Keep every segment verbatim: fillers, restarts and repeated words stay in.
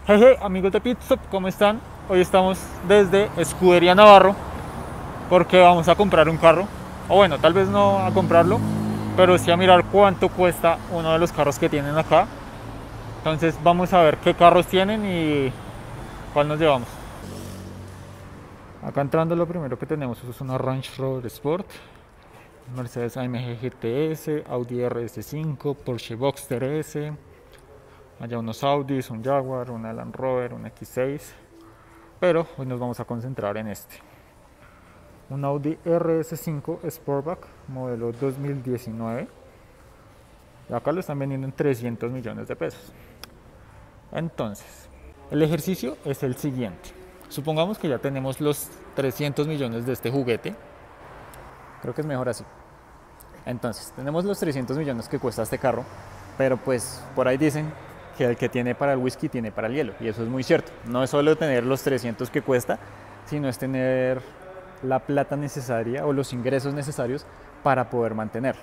Jeje, amigos de Pitstop, ¿cómo están? Hoy estamos desde Escudería Navarro porque vamos a comprar un carro. O bueno, tal vez no a comprarlo, pero sí a mirar cuánto cuesta uno de los carros que tienen acá. Entonces vamos a ver qué carros tienen y cuál nos llevamos. Acá entrando, lo primero que tenemos es una Range Rover Sport, Mercedes A M G G T S, Audi R S cinco, Porsche Boxster S, allá unos Audis, un Jaguar, una Land Rover, un X seis, pero hoy nos vamos a concentrar en este. Un Audi R S cinco Sportback, modelo dos mil diecinueve. Y acá lo están vendiendo en trescientos millones de pesos. Entonces, el ejercicio es el siguiente. Supongamos que ya tenemos los trescientos millones de este juguete. Creo que es mejor así. Entonces, tenemos los trescientos millones que cuesta este carro, pero pues por ahí dicen que el que tiene para el whisky tiene para el hielo, y eso es muy cierto. No es solo tener los trescientos que cuesta, sino es tener la plata necesaria o los ingresos necesarios para poder mantenerlo.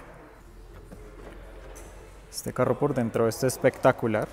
Este carro por dentro está espectacular.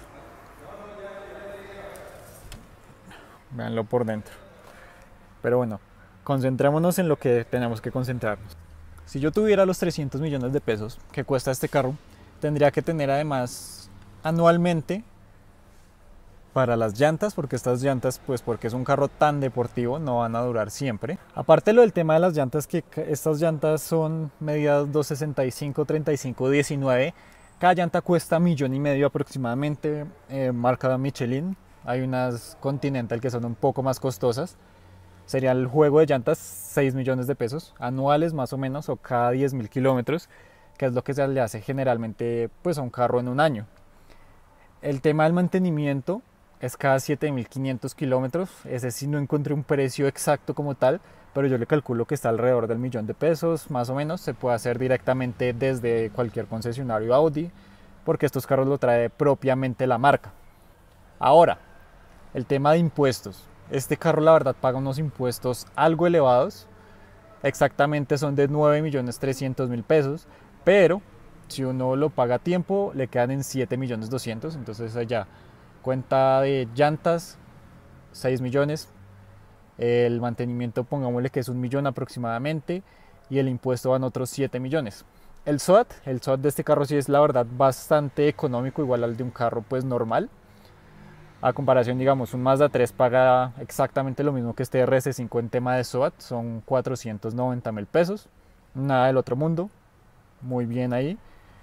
Veanlo por dentro. Pero bueno, concentrémonos en lo que tenemos que concentrarnos. Si yo tuviera los trescientos millones de pesos que cuesta este carro, tendría que tener además anualmente para las llantas, porque estas llantas, pues porque es un carro tan deportivo, no van a durar siempre. Aparte lo del tema de las llantas, que estas llantas son medidas dos sesenta y cinco, treinta y cinco, diecinueve. Cada llanta cuesta millón y medio aproximadamente, eh, marca Michelin. Hay unas Continental que son un poco más costosas. Sería el juego de llantas seis millones de pesos anuales más o menos, o cada diez mil kilómetros, que es lo que se le hace generalmente pues a un carro en un año. El tema del mantenimiento es cada siete mil quinientos kilómetros. Ese sí no encontré un precio exacto como tal, pero yo le calculo que está alrededor del millón de pesos más o menos. Se puede hacer directamente desde cualquier concesionario Audi, porque estos carros lo trae propiamente la marca. Ahora, el tema de impuestos. Este carro la verdad paga unos impuestos algo elevados. Exactamente son de nueve millones trescientos mil pesos, pero si uno lo paga a tiempo le quedan en siete millones doscientos. Entonces allá cuenta de llantas seis millones, el mantenimiento pongámosle que es un millón aproximadamente, y el impuesto van otros siete millones. El SOAT, el SOAT de este carro sí es la verdad bastante económico, igual al de un carro pues normal. A comparación, digamos, un Mazda tres paga exactamente lo mismo que este R S cinco en tema de SOAT, son cuatrocientos noventa mil pesos, nada del otro mundo, muy bien ahí.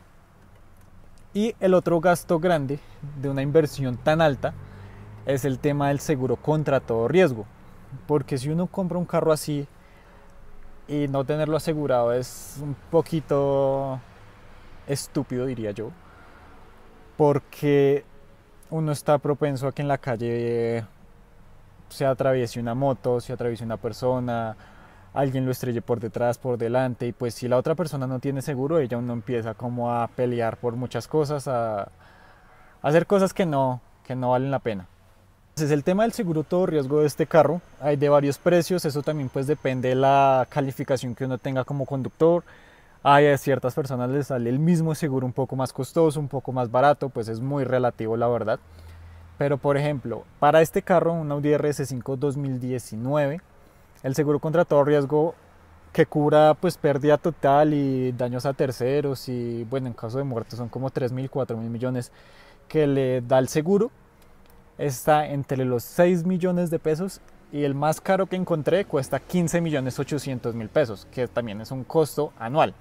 Y el otro gasto grande de una inversión tan alta es el tema del seguro contra todo riesgo, porque si uno compra un carro así y no tenerlo asegurado es un poquito estúpido, diría yo, porque uno está propenso a que en la calle se atraviese una moto, se atraviese una persona, alguien lo estrelle por detrás, por delante, y pues si la otra persona no tiene seguro, ella uno empieza como a pelear por muchas cosas, a, a hacer cosas que no, que no valen la pena. Entonces el tema del seguro todo riesgo de este carro hay de varios precios. Eso también pues depende de la calificación que uno tenga como conductor. Hay a ciertas personas les sale el mismo seguro un poco más costoso, un poco más barato, pues es muy relativo la verdad. Pero por ejemplo, para este carro, un Audi R S cinco dos mil diecinueve, el seguro contra todo riesgo que cubra pues pérdida total y daños a terceros, y bueno, en caso de muerte son como tres mil, cuatro mil millones que le da el seguro, está entre los seis millones de pesos, y el más caro que encontré cuesta quince millones ochocientos mil pesos, que también es un costo anual.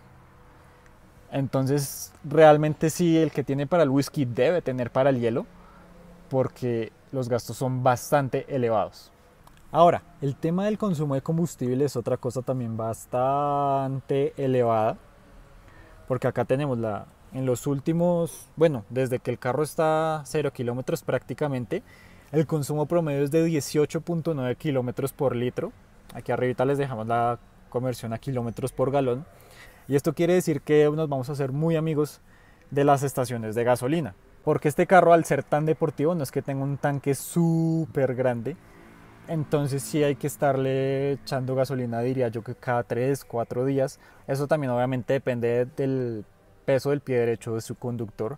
Entonces realmente sí, el que tiene para el whisky debe tener para el hielo, porque los gastos son bastante elevados. Ahora, el tema del consumo de combustible es otra cosa también bastante elevada, porque acá tenemos la, en los últimos, bueno, desde que el carro está cero kilómetros prácticamente, el consumo promedio es de dieciocho punto nueve kilómetros por litro. Aquí arribita les dejamos la conversión a kilómetros por galón. Y esto quiere decir que nos vamos a hacer muy amigos de las estaciones de gasolina, porque este carro, al ser tan deportivo, no es que tenga un tanque súper grande. Entonces sí hay que estarle echando gasolina, diría yo que cada tres, cuatro días. Eso también obviamente depende del peso del pie derecho de su conductor,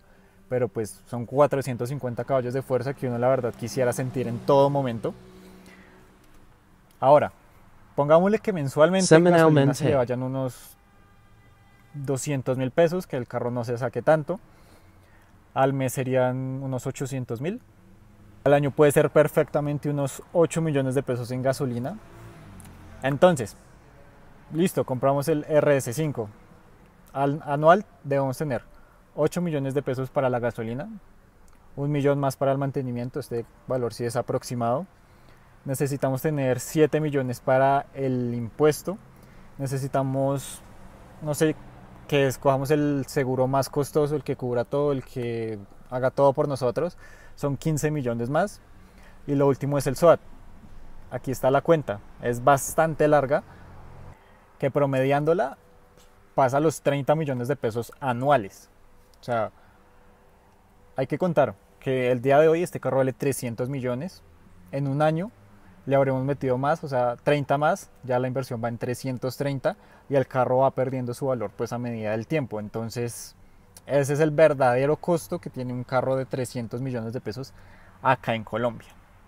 pero pues son cuatrocientos cincuenta caballos de fuerza que uno la verdad quisiera sentir en todo momento. Ahora, pongámosle que mensualmente en gasolina se le vayan unos doscientos mil pesos, que el carro no se saque tanto. Al mes serían unos ochocientos mil. Al año puede ser perfectamente unos ocho millones de pesos en gasolina. Entonces, listo, compramos el R S cinco. Al anual debemos tener ocho millones de pesos para la gasolina, un millón más para el mantenimiento, este valor sí es aproximado. Necesitamos tener siete millones para el impuesto. Necesitamos, no sé, que escojamos el seguro más costoso, el que cubra todo, el que haga todo por nosotros. Son quince millones más. Y lo último es el S O A T. Aquí está la cuenta. Es bastante larga, que promediándola pasa a los treinta millones de pesos anuales. O sea, hay que contar que el día de hoy este carro vale trescientos millones. En un año le habremos metido más, o sea, treinta más, ya la inversión va en trescientos treinta y el carro va perdiendo su valor pues a medida del tiempo. Entonces, ese es el verdadero costo que tiene un carro de trescientos millones de pesos acá en Colombia.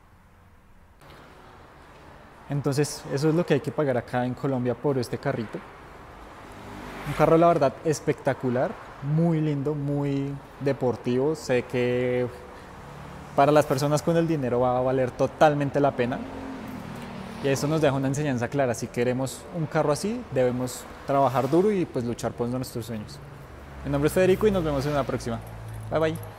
Entonces, eso es lo que hay que pagar acá en Colombia por este carrito. Un carro, la verdad, espectacular, muy lindo, muy deportivo. Sé que para las personas con el dinero va a valer totalmente la pena. Y eso nos deja una enseñanza clara. Si queremos un carro así, debemos trabajar duro y pues luchar por nuestros sueños. Mi nombre es Federico y nos vemos en la próxima. Bye bye.